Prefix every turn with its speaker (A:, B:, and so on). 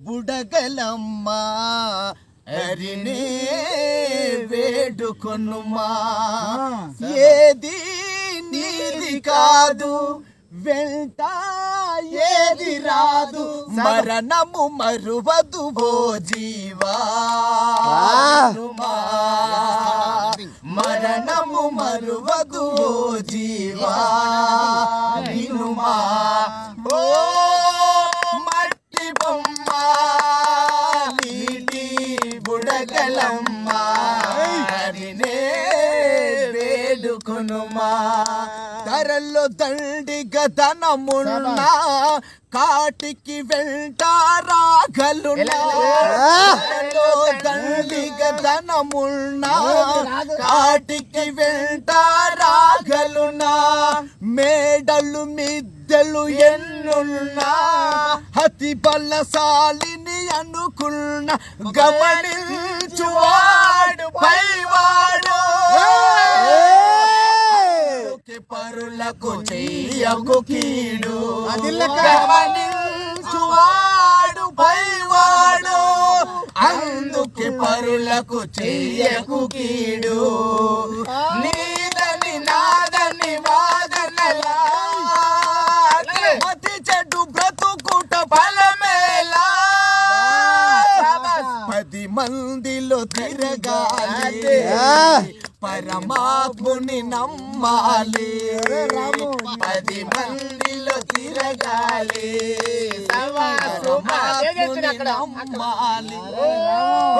A: బుడగలమ్మా హరినే వేడుకొనుమా ఏది నీది కాదు వెంట ఏది రాదు మరణము మరువదు ఓ జీవా మరణము మరువదు ఓ జీవా వినుమా ఓ మట్టి బొమ్మ నీటి బుడగలమ్మ హరినే వేడుకొనుమా ధరల్లో దండిగ ధనమున్నా కాటికి వెంట రాగలున్నా ధరలో దండిగ ధనమున్నా కాటికి వెంట రాగలున్నా మేడలు మిద్దెలు ఎన్నున్నా అతి బలశాలిని అనుకున్న గమనించువాడు పైవాడు పరులకు చెయ్యకు కీడు గమనించువాడు పైవాడు అందుకే పరులకు చెయ్యకు కీడు నీదని నాదని వాదనలా మతి చెడు బ్రతుకుట బలమేలా 10 మందిలో తిరగాలి పరమాత్ముని నమ్మాలి 10 మందిలో తిరగాలి పరమాత్ముని నమ్మాలి